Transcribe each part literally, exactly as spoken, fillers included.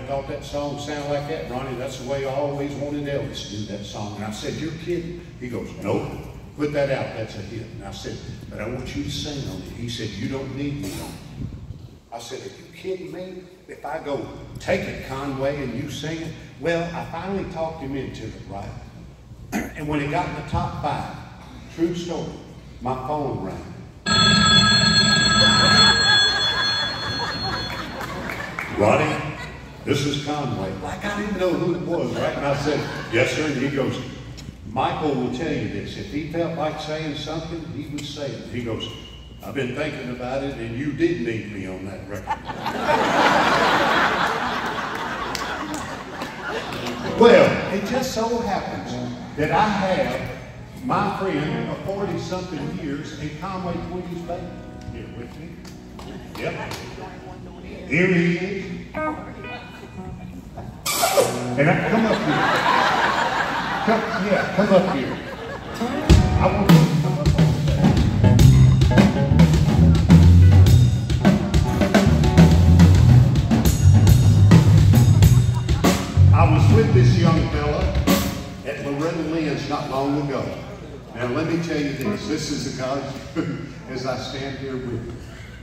thought that song sounded like that. Ronnie, that's the way I always wanted Elvis to do that song. And I said, you're kidding? He goes, nope, put that out, that's a hit. And I said, but I want you to sing on it. He said, you don't need me on it. I said, are you kidding me? If I go, take it, Conway, and you sing it? Well, I finally talked him into it, right? And when it got in the top five, true story, my phone rang. Ronnie, this is Conway. Like I didn't know who it was, right? And I said, yes, sir. And he goes, Michael will tell you this. If he felt like saying something, he would say it. He goes, I've been thinking about it, and you did need me on that record. Well, it just so happens that I have my friend of forty-something years in Conway Twitty's band. Here with me. Yep. Here he is. And I, come up here. Come, yeah, come up here. I want you to come up on I was with this young fella at Loretta Lynn's not long ago. Now let me tell you this. This is a guy as I stand here with him.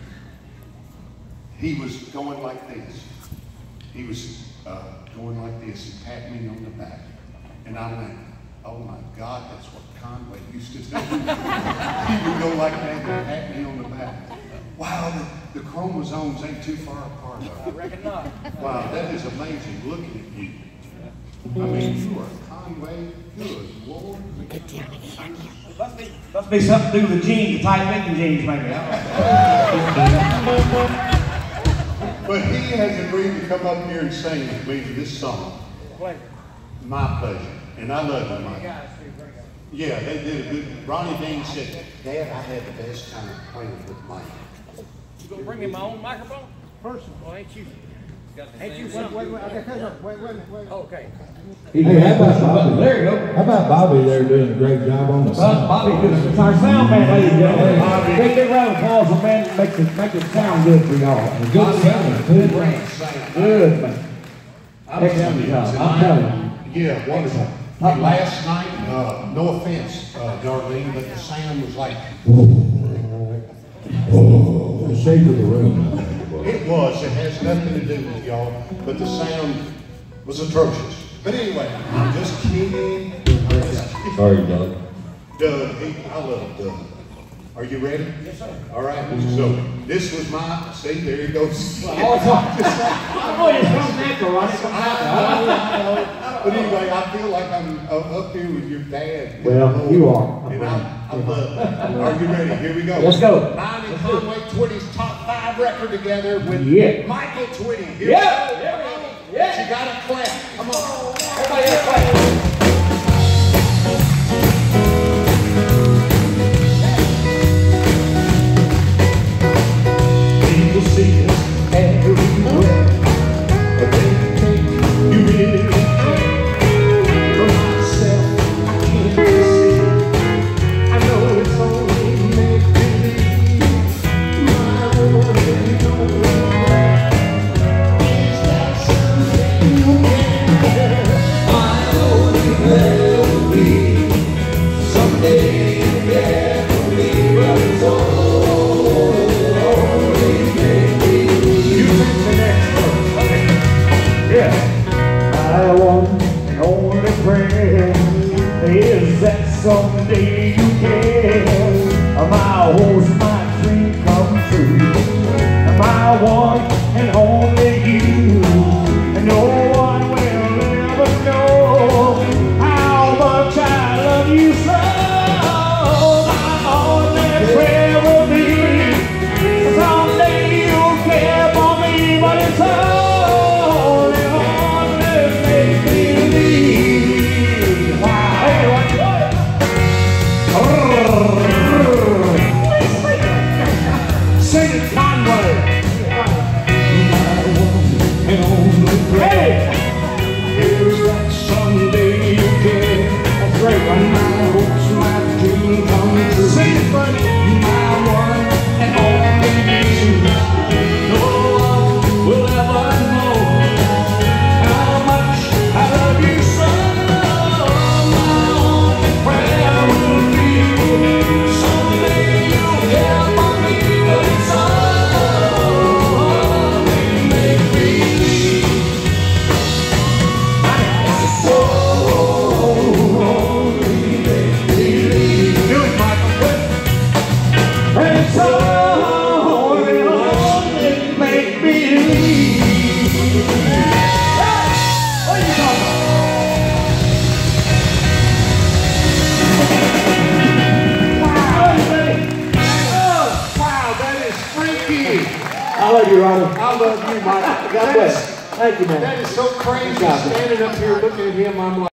He was going like this. He was uh, going like this and patting me on the back. And I went, oh my God, that's what Conway used to do. He would go like that and pat me on the back. Wow, the, the chromosomes ain't too far apart. I reckon not. Wow, that is amazing looking at you. I mean, you are Conway, good Lord. Must be, must be something to do with the genes, the tight making genes, maybe. But he has agreed to come up here and sing with me this song. Pleasure. My pleasure. And I love you, Mike. Yeah, they did a good. Ronnie Dean said, Dad, I had the best time playing with Mike. You gonna bring me my own microphone? First. Well, ain't you? Ain't you wait, wait, wait, okay, wait, wait, wait. Okay. Hey, how about Bobby? There you go. How about Bobby there doing a great job on the sound? Bobby, it's our sound man, ladies and gentlemen. Bobby. Big, big round of applause for man makes it, make it sound good for y'all. Good sound, good man. Good man. I'm telling you, I'm telling you. Yeah, wonderful. And last night, uh, no offense, uh, Darlene, but the sound was like, Oh, the shape of the room. it was. It has nothing to do with y'all, but the sound was atrocious. But anyway, I'm just kidding. Sorry, Doug. Doug, he, I love Doug. Are you ready? Yes, sir. All right. So this was my. See, there he goes. Oh, it's oh, it comes natural, Ronnie. But anyway, I feel like I'm uh, up here with your dad. Well, you are. And I, I love it. Are you ready? Here we go. Let's go. Mine and Conway Twitty's top five record together with Yeah. Michael Twitty. Here Yeah. we go. Yeah. Yeah. You got to clap. Come on. Everybody else clap. People see us everywhere, but they can take you really care. For myself, I can't see. I know it's only make believe. My world really don't work. Is that something you can? I know that there will be someday you care for me, but it's all. I want and only prayer is that someday you can. My hopes, my dream come true. My one and only you. And no one will ever know how much I love you so. My only prayer will be someday you'll care for me, but it's all. Sing it, Conway. Hey! Here's that someday you care. That's great, My hopes, my dream come true. Sing it, buddy. My one and only you. No one will ever know And so it'll only make me leave. Hey, what are you talking about? I love you, Ronnie. I love you, Mike. God bless. Thank you, man. That is so crazy standing up here looking at him. I'm like,